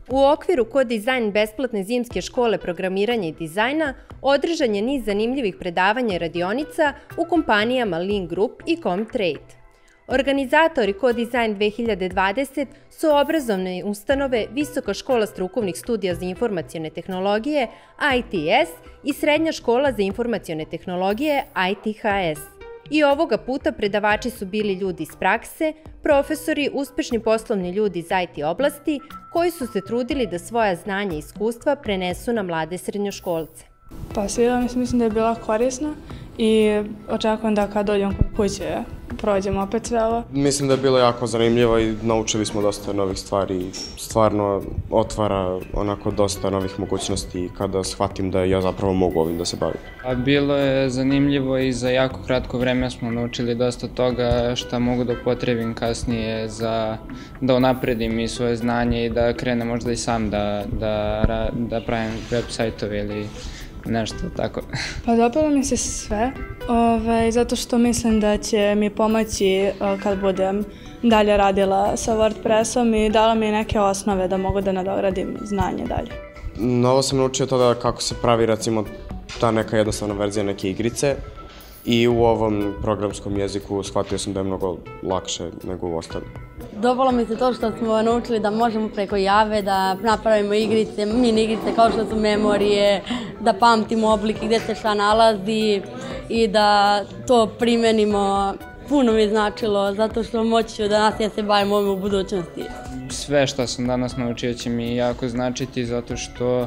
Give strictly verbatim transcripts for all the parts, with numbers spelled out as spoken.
U okviru Kodizajn besplatne zimske škole programiranja i dizajna održan je niz zanimljivih predavanja i radionica u kompanijama Link Group i Comtrade. Organizatori Kodizajn dve hiljade dvadeset su obrazovne ustanove Visoka škola strukovnih studija za informacione tehnologije I T S i Srednja škola za informacione tehnologije I T H S. I ovoga puta predavači su bili ljudi iz prakse, profesori, uspešni poslovni ljudi iz I T oblasti, koji su se trudili da svoja znanja i iskustva prenesu na mlade srednjoškolce. Pa svidjela mi se, mislim da je bila korisna i očekujem da kad dođem kod kuće prođemo opet sve ovo. Mislim da je bilo jako zanimljivo i naučili smo dosta novih stvari. Stvarno otvara onako dosta novih mogućnosti kada shvatim da ja zapravo mogu ovim da se bavim. A bilo je zanimljivo i za jako kratko vreme smo naučili dosta toga šta mogu da upotrebim kasnije za da unapredim i svoje znanje i da krenem možda i sam da, da, da pravim web sajtove ili nešto tako. Pa dopalo mi se sve, ovaj, zato što mislim da će mi pomoći kad budem dalje radila sa WordPressom i dala mi neke osnove da mogu da nadogradim znanje dalje. Novo sam naučio to da kako se pravi recimo ta neka jednostavna verzija neke igrice i u ovom programskom jeziku shvatio sam da je mnogo lakše nego u ostalim. Dopalo mi se to što smo naučili da možemo preko Jave da napravimo igrice, mini igrice kao što su memorije, da pamtimo oblike gdje se šta nalazi i da to primenimo. Puno mi je značilo zato što moći ću da nas ja se bavim ovim u budućnosti. Sve što sam danas naučio će mi jako značiti zato što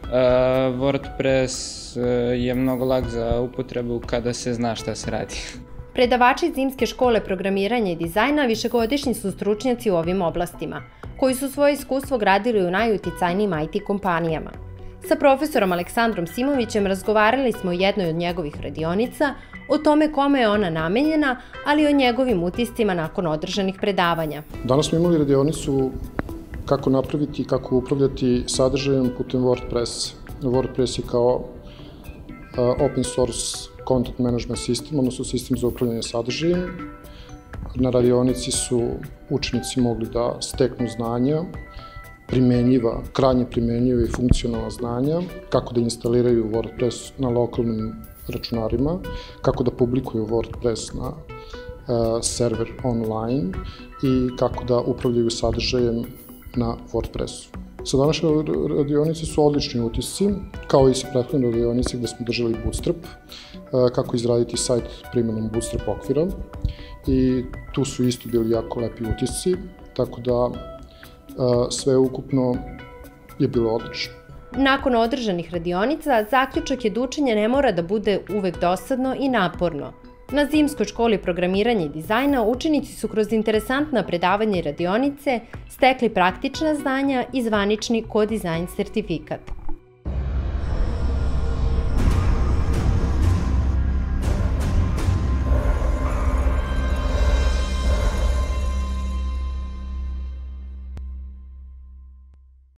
WordPress je mnogo lak za upotrebu kada se zna šta se radi. Predavači zimske škole programiranja i dizajna višegodišnji su stručnjaci u ovim oblastima, koji su svoje iskustvo gradili u najuticajnijim I T kompanijama. Sa profesorom Aleksandrom Simovićem razgovarali smo o jednoj od njegovih radionica, o tome kome je ona namenjena, ali i o njegovim utiscima nakon održanih predavanja. Danas smo imali radionicu kako napraviti i kako upravljati sadržajem putem WordPress. WordPress je kao open source content management sistem, odnosno sistem za upravljanje sadržajem. Na radionici su učenici mogli da steknu znanja, primenjiva, krajnje primenjiva i funkcionalna znanja, kako da instaliraju WordPress na lokalnim računarima, kako da publikuju WordPress na server online i kako da upravljaju sadržajem na WordPressu. Sa današnje radionice su odlični utisci, kao i sa prethodne radionice gde smo držali Bootstrap, kako izraditi sajt primjenom Bootstrap okvira i tu su isto bili jako lepi utisci, tako da sve ukupno je bilo odlično. Nakon održanih radionica, zaključak je da učenje ne mora da bude uvek dosadno i naporno. Na zimskoj školi programiranja i dizajna učenici su kroz interesantna predavanja i radionice stekli praktična znanja i zvanični Kodizajn sertifikat.